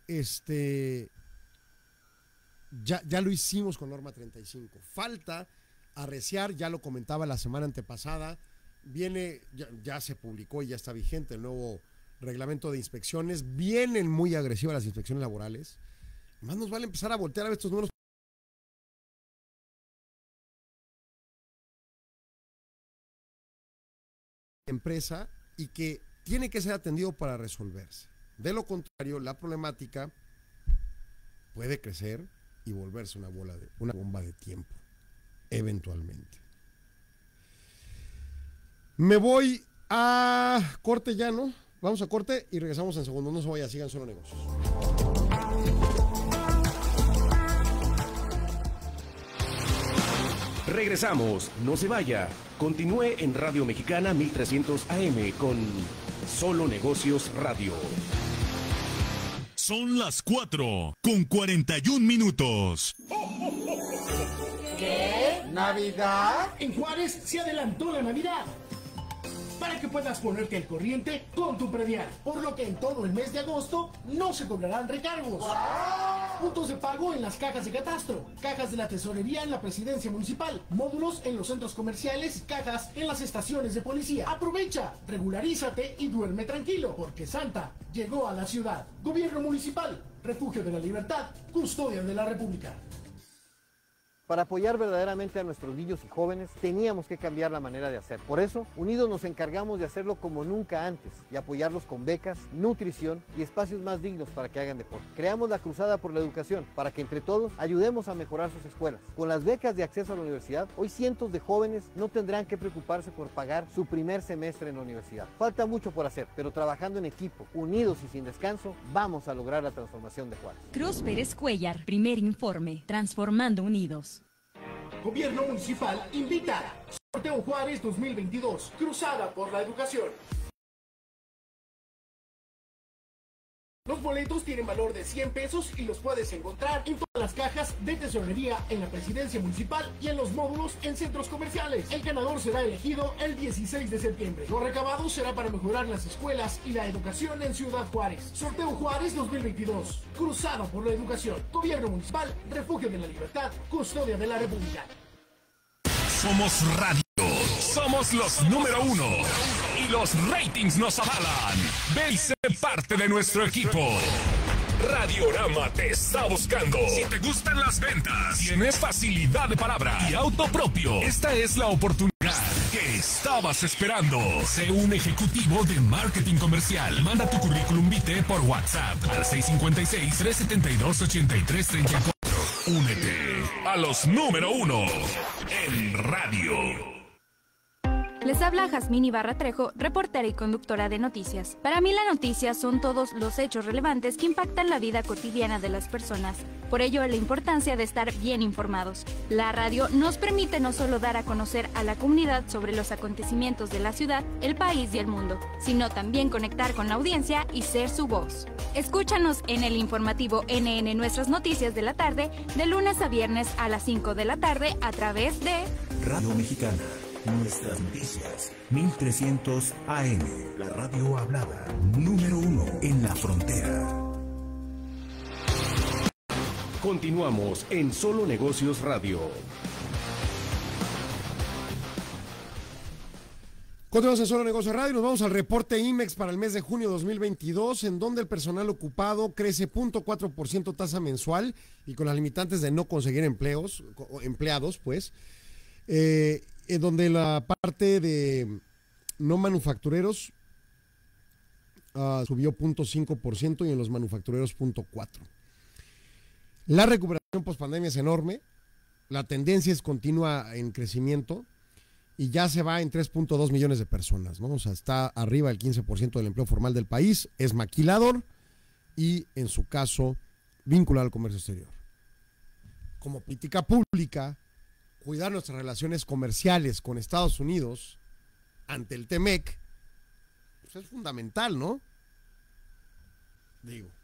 ya lo hicimos con norma 35. Falta arreciar, ya lo comentaba la semana antepasada, ya se publicó y ya está vigente el nuevo reglamento de inspecciones. Vienen muy agresivas las inspecciones laborales. Más nos vale empezar a voltear a ver estos números. Empresa, y que tiene que ser atendido para resolverse. De lo contrario, la problemática puede crecer y volverse una bomba de tiempo, eventualmente. Me voy a corte ya, ¿no? Vamos a corte y regresamos en segundos. No se vaya, sigan Solo Negocios. Regresamos, no se vaya. Continúe en Radio Mexicana 1300 AM con Solo Negocios Radio. Son las 4:41. ¿Qué? ¿Navidad? En Juárez se adelantó la Navidad, para que puedas ponerte al corriente con tu predial, por lo que en todo el mes de agosto no se cobrarán recargos. ¡Wow! Puntos de pago en las cajas de catastro, cajas de la tesorería en la presidencia municipal, módulos en los centros comerciales, cajas en las estaciones de policía. Aprovecha, regularízate y duerme tranquilo, porque Santa llegó a la ciudad. Gobierno municipal, refugio de la libertad, custodia de la República. Para apoyar verdaderamente a nuestros niños y jóvenes, teníamos que cambiar la manera de hacer. Por eso, unidos nos encargamos de hacerlo como nunca antes y apoyarlos con becas, nutrición y espacios más dignos para que hagan deporte. Creamos la Cruzada por la Educación para que entre todos ayudemos a mejorar sus escuelas. Con las becas de acceso a la universidad, hoy cientos de jóvenes no tendrán que preocuparse por pagar su primer semestre en la universidad. Falta mucho por hacer, pero trabajando en equipo, unidos y sin descanso, vamos a lograr la transformación de Juárez. Cruz Pérez Cuellar, primer informe, Transformando Unidos. Gobierno municipal invita. Sorteo Juárez 2022. Cruzada por la educación. Los boletos tienen valor de 100 pesos y los puedes encontrar en todas las cajas de tesorería en la presidencia municipal y en los módulos en centros comerciales. El ganador será elegido el 16 de septiembre. Lo recabado será para mejorar las escuelas y la educación en Ciudad Juárez. Sorteo Juárez 2022. Cruzado por la educación. Gobierno municipal, refugio de la libertad, custodia de la República. Somos radio. Somos los número 1. Y los ratings nos avalan. Ve y sé parte de nuestro equipo. Radiorama te está buscando. Si te gustan las ventas, tienes facilidad de palabra y auto propio, esta es la oportunidad que estabas esperando. Sé un ejecutivo de marketing comercial. Manda tu currículum vitae por WhatsApp al 656-372-8334. Únete a los número 1 en radio. Les habla Jazmín Ibarra Trejo, reportera y conductora de noticias. Para mí la noticia son todos los hechos relevantes que impactan la vida cotidiana de las personas. Por ello, la importancia de estar bien informados. La radio nos permite no solo dar a conocer a la comunidad sobre los acontecimientos de la ciudad, el país y el mundo, sino también conectar con la audiencia y ser su voz. Escúchanos en el informativo NN Nuestras Noticias de la tarde, de lunes a viernes a las 5 de la tarde a través de Radio Mexicana. Nuestras noticias, 1300 AM, la radio hablada, número 1 en la frontera. Continuamos en Solo Negocios Radio. Continuamos en Solo Negocios Radio y nos vamos al reporte IMEX para el mes de junio 2022, en donde el personal ocupado crece 0.4% tasa mensual y con las limitantes de no conseguir empleados, pues, en donde la parte de no manufactureros subió 0.5% y en los manufactureros 0.4%. La recuperación post-pandemia es enorme, la tendencia es continua en crecimiento y ya se va en 3.2 millones de personas, ¿no? O sea, está arriba del 15% del empleo formal del país, es maquilador y, en su caso, vinculado al comercio exterior. Como política pública, cuidar nuestras relaciones comerciales con Estados Unidos ante el TEMEC, pues es fundamental, ¿no? Digo.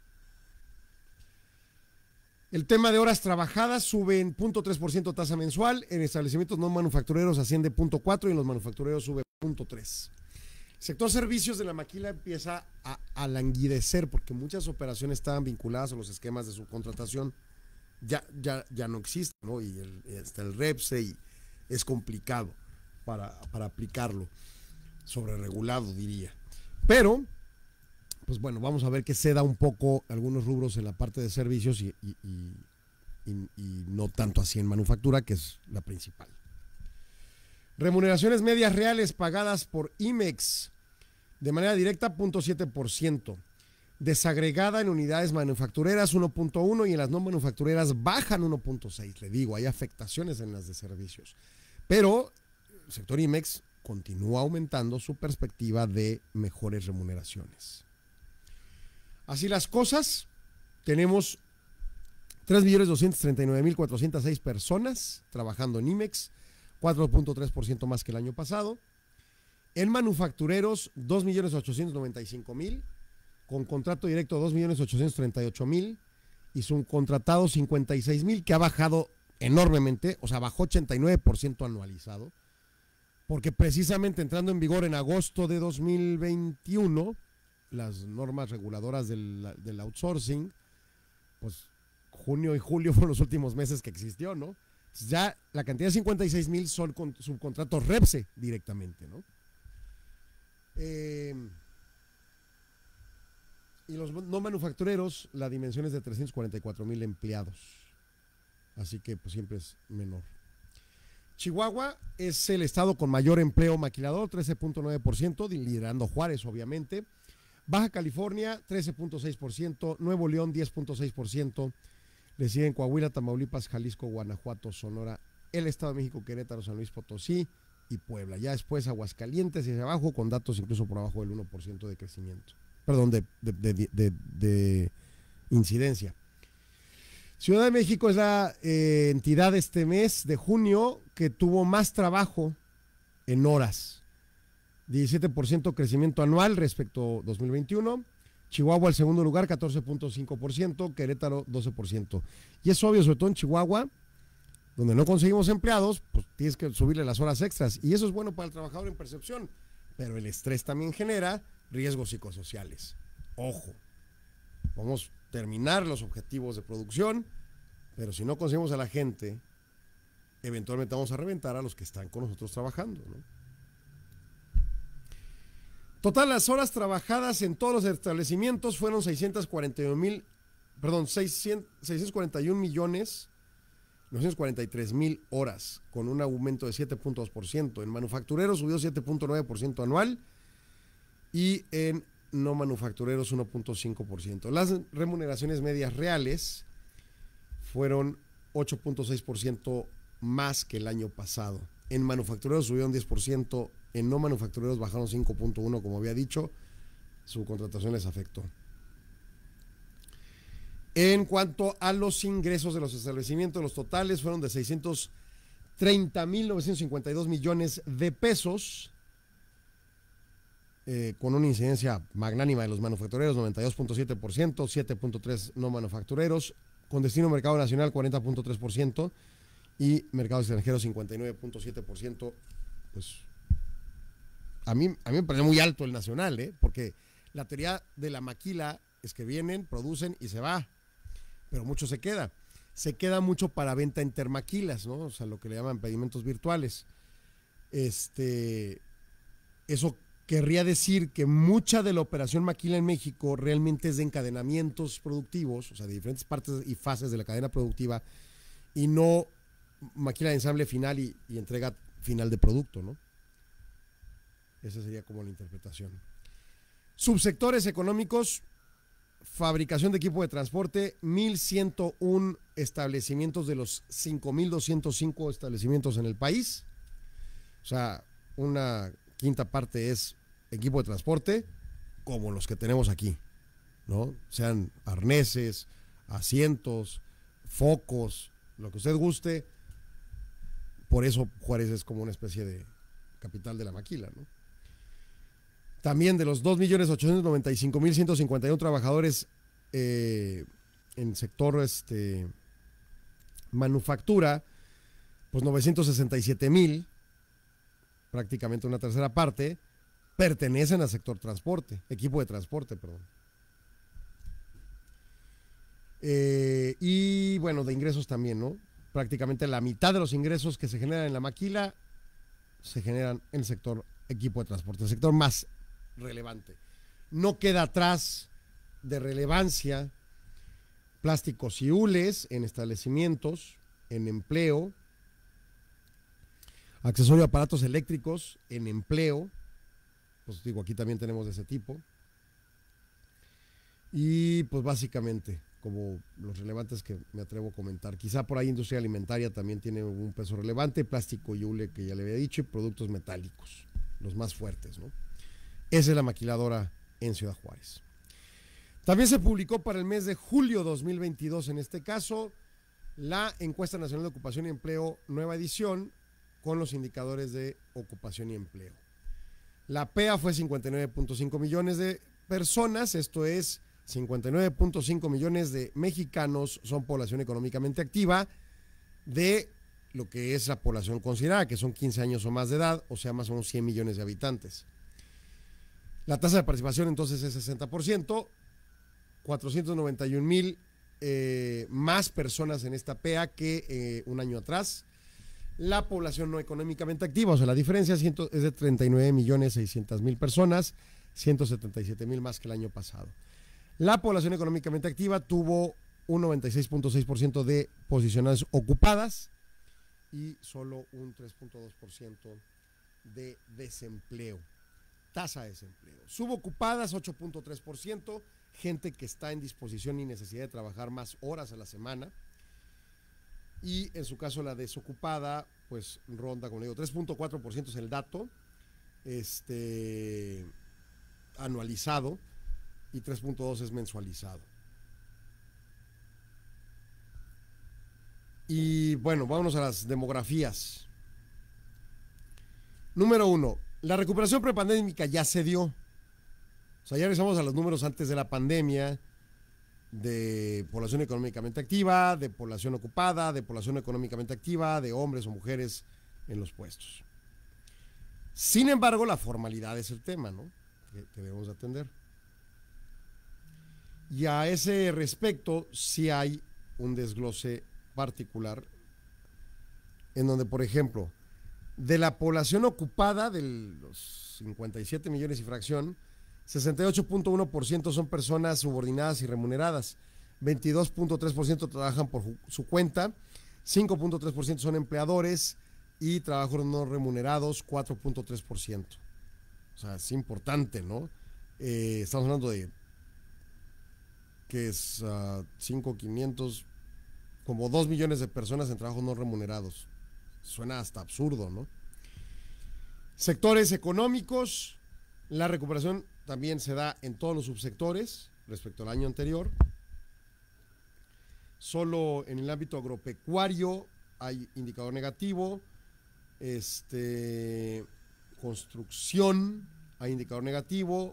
El tema de horas trabajadas sube en 0.3% tasa mensual, en establecimientos no manufactureros asciende 0.4% y en los manufactureros sube 0.3%. El sector servicios de la maquila empieza a languidecer porque muchas operaciones estaban vinculadas a los esquemas de subcontratación. Ya no existe, ¿no? Y está el REPSE y es complicado para aplicarlo, sobreregulado diría. Pero, pues bueno, vamos a ver que ceda un poco algunos rubros en la parte de servicios y no tanto así en manufactura, que es la principal. Remuneraciones medias reales pagadas por IMEX de manera directa 0.7%. Desagregada en unidades manufactureras 1.1 y en las no manufactureras bajan 1.6. Le digo, hay afectaciones en las de servicios. Pero el sector IMEX continúa aumentando su perspectiva de mejores remuneraciones. Así las cosas, tenemos 3.239.406 personas trabajando en IMEX, 4.3% más que el año pasado. En manufactureros, 2.895.000. Con contrato directo 2.838.000 y subcontratado 56.000, que ha bajado enormemente, o sea, bajó 89% anualizado, porque precisamente entrando en vigor en agosto de 2021, las normas reguladoras del outsourcing, pues junio y julio fueron los últimos meses que existió, ¿no? Entonces ya la cantidad de 56.000 son con subcontratos REPSE directamente, ¿no? Y los no manufactureros, la dimensión es de 344.000 empleados. Así que pues siempre es menor. Chihuahua es el estado con mayor empleo maquilador, 13.9%, liderando Juárez, obviamente. Baja California, 13.6%. Nuevo León, 10.6%. Le siguen Coahuila, Tamaulipas, Jalisco, Guanajuato, Sonora, el Estado de México, Querétaro, San Luis Potosí y Puebla. Ya después Aguascalientes y hacia abajo, con datos incluso por abajo del 1% de crecimiento. Perdón, de incidencia. Ciudad de México es la entidad este mes de junio que tuvo más trabajo en horas. 17% crecimiento anual respecto a 2021. Chihuahua el segundo lugar, 14.5%. Querétaro, 12%. Y es obvio, sobre todo en Chihuahua, donde no conseguimos empleados, pues tienes que subirle las horas extras. Y eso es bueno para el trabajador en percepción. Pero el estrés también genera riesgos psicosociales. Ojo, vamos a terminar los objetivos de producción, pero si no conseguimos a la gente, eventualmente vamos a reventar a los que están con nosotros trabajando, ¿no? Total, las horas trabajadas en todos los establecimientos fueron 641.943.000 horas, con un aumento de 7.2%. En manufactureros subió 7.9% anual y en no manufactureros 1.5%. Las remuneraciones medias reales fueron 8.6% más que el año pasado. En manufactureros subieron 10%, en no manufactureros bajaron 5.1%, como había dicho, su contratación les afectó. En cuanto a los ingresos de los establecimientos, los totales fueron de 630.952 millones de pesos, con una incidencia magnánima de los manufactureros, 92.7%, 7.3% no manufactureros, con destino mercado nacional 40.3% y mercado extranjero 59.7%. Pues a mí me parece muy alto el nacional, porque la teoría de la maquila es que vienen, producen y se va, pero mucho se queda mucho para venta intermaquilas, ¿no? O sea, lo que le llaman pedimentos virtuales. Eso querría decir que mucha de la operación maquila en México realmente es de encadenamientos productivos, o sea, de diferentes partes y fases de la cadena productiva, y no maquila de ensamble final y entrega final de producto, ¿no? Esa sería como la interpretación. Subsectores económicos, fabricación de equipo de transporte, 1,101 establecimientos de los 5,205 establecimientos en el país. O sea, una quinta parte es equipo de transporte, como los que tenemos aquí, ¿no? Sean arneses, asientos, focos, lo que usted guste. Por eso Juárez es como una especie de capital de la maquila, ¿no? También de los 2,895,151 trabajadores en sector manufactura, pues 967,000, prácticamente una tercera parte, pertenecen al sector transporte, equipo de transporte, perdón. Y bueno, de ingresos también, ¿no? Prácticamente la mitad de los ingresos que se generan en la maquila se generan en el sector equipo de transporte, el sector más relevante. No queda atrás de relevancia plásticos y hules en establecimientos, en empleo, accesorio a aparatos eléctricos en empleo, pues digo, aquí también tenemos de ese tipo. Y pues básicamente, como los relevantes que me atrevo a comentar. Quizá por ahí industria alimentaria también tiene un peso relevante, plástico y hule que ya le había dicho, y productos metálicos, los más fuertes, ¿no? Esa es la maquiladora en Ciudad Juárez. También se publicó para el mes de julio 2022, en este caso, la Encuesta Nacional de Ocupación y Empleo, nueva edición, con los indicadores de ocupación y empleo. La PEA fue 59.5 millones de personas, esto es 59.5 millones de mexicanos son población económicamente activa de lo que es la población considerada, que son 15 años o más de edad, o sea, más o menos 100 millones de habitantes. La tasa de participación entonces es 60%, 491,000 más personas en esta PEA que un año atrás. La población no económicamente activa, o sea, la diferencia es de 39,600,000 personas, 177,000 más que el año pasado. La población económicamente activa tuvo un 96.6% de posiciones ocupadas y solo un 3.2% de desempleo, tasa de desempleo. Subocupadas 8.3%, gente que está en disposición y necesidad de trabajar más horas a la semana. Y en su caso la desocupada, pues ronda, como le digo, 3.4% es el dato anualizado y 3.2 es mensualizado. Y bueno, vámonos a las demografías. Número 1, la recuperación prepandémica ya se dio. O sea, ya regresamos a los números antes de la pandemia, de población económicamente activa, de población ocupada, de población económicamente activa, de hombres o mujeres en los puestos. Sin embargo, la formalidad es el tema, ¿no? Que debemos atender. Y a ese respecto, sí hay un desglose particular en donde, por ejemplo, de la población ocupada, de los 57 millones y fracción, 68.1% son personas subordinadas y remuneradas, 22.3% trabajan por su cuenta, 5.3% son empleadores y trabajadores no remunerados, 4.3%. O sea, es importante, ¿no? Estamos hablando de que es 5,500, como 2 millones de personas en trabajos no remunerados. Suena hasta absurdo, ¿no? Sectores económicos, la recuperación también se da en todos los subsectores respecto al año anterior. Solo en el ámbito agropecuario hay indicador negativo. Construcción hay indicador negativo.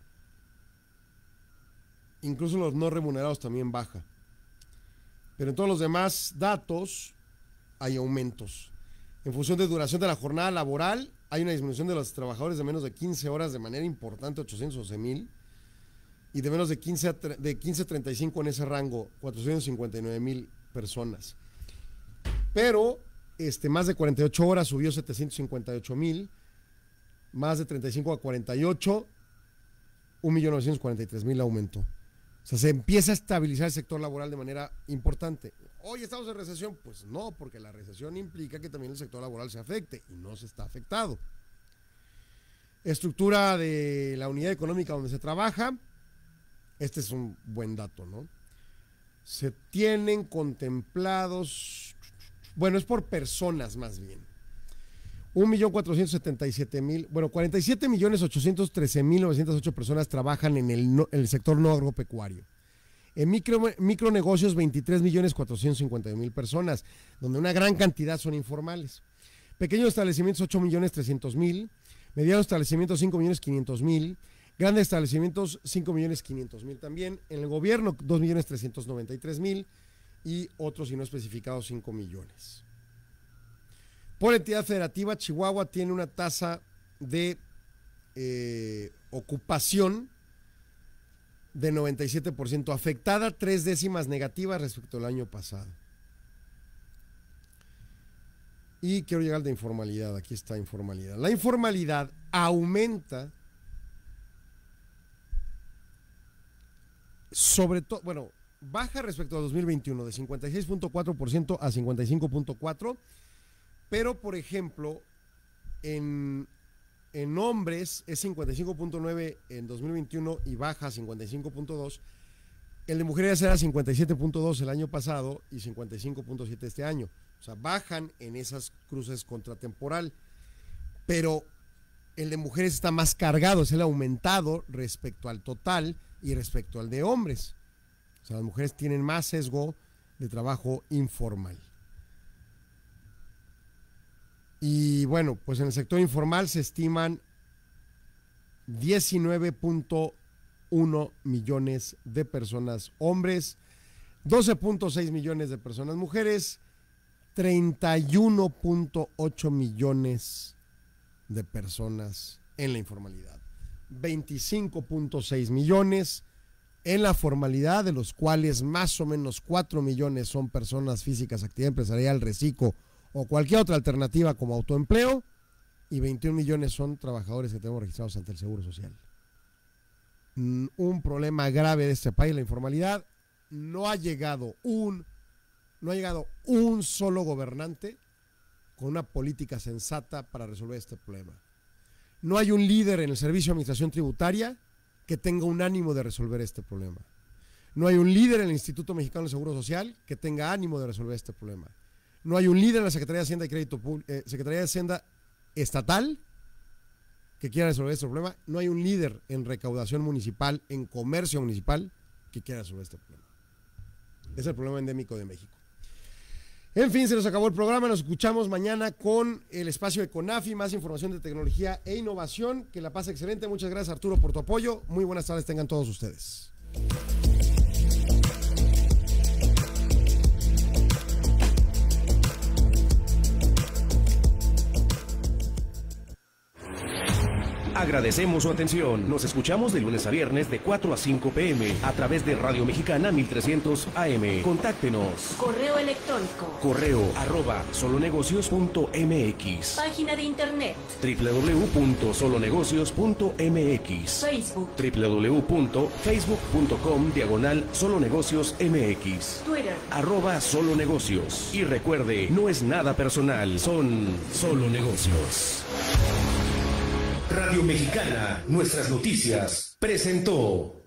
Incluso los no remunerados también baja. Pero en todos los demás datos hay aumentos. En función de duración de la jornada laboral, hay una disminución de los trabajadores de menos de 15 horas de manera importante, 811,000, y de menos de 15 a 35 en ese rango, 459,000 personas. Pero más de 48 horas subió 758,000, más de 35 a 48, 1,943,000 aumentó. O sea, se empieza a estabilizar el sector laboral de manera importante. Hoy estamos en recesión, pues no, porque la recesión implica que también el sector laboral se afecte y no se está afectado. Estructura de la unidad económica donde se trabaja. Este es un buen dato, ¿no? Se tienen contemplados, bueno, es por personas más bien. 1.477.000, bueno, 47.813.908 personas trabajan en el sector no agropecuario. En micronegocios, 23.451.000 personas, donde una gran cantidad son informales. Pequeños establecimientos, 8.300.000. Medianos establecimientos, 5.500.000. Grandes establecimientos, 5.500.000 también. En el gobierno, 2.393.000. Y otros, si no especificados, 5 millones. Por entidad federativa, Chihuahua tiene una tasa de ocupación de 97%, afectada 3 décimas negativas respecto al año pasado. Y quiero llegar de informalidad, aquí está informalidad. La informalidad aumenta, sobre todo, bueno, baja respecto a 2021, de 56.4% a 55.4%, pero por ejemplo, en hombres es 55.9 en 2021 y baja a 55.2. El de mujeres era 57.2 el año pasado y 55.7 este año. O sea, bajan en esas cruces contratemporal. Pero el de mujeres está más cargado, es el aumentado respecto al total y respecto al de hombres. O sea, las mujeres tienen más sesgo de trabajo informal. Y bueno, pues en el sector informal se estiman 19.1 millones de personas hombres, 12.6 millones de personas mujeres, 31.8 millones de personas en la informalidad, 25.6 millones en la formalidad, de los cuales más o menos 4 millones son personas físicas, actividad empresarial, reciclo o cualquier otra alternativa como autoempleo, y 21 millones son trabajadores que tenemos registrados ante el Seguro Social. Un problema grave de este país, la informalidad. No ha llegado un solo gobernante con una política sensata para resolver este problema. No hay un líder en el Servicio de Administración Tributaria que tenga un ánimo de resolver este problema. No hay un líder en el Instituto Mexicano del Seguro Social que tenga ánimo de resolver este problema. No hay un líder en la Secretaría de Hacienda y Crédito Público, Secretaría de Hacienda estatal que quiera resolver este problema. No hay un líder en recaudación municipal, en comercio municipal, que quiera resolver este problema. Es el problema endémico de México. En fin, se nos acabó el programa. Nos escuchamos mañana con el espacio de CONAFI, más información de tecnología e innovación. Que la pase excelente. Muchas gracias, Arturo, por tu apoyo. Muy buenas tardes tengan todos ustedes. Agradecemos su atención. Nos escuchamos de lunes a viernes de 4 a 5 p.m. a través de Radio Mexicana 1300 AM. Contáctenos. Correo electrónico. correo@solonegocios.mx. Página de internet. www.solonegocios.mx. Facebook. www.facebook.com/solonegociosmx. Twitter. @solonegocios. Y recuerde, no es nada personal, son solo negocios. Radio Mexicana, nuestras noticias, presentó.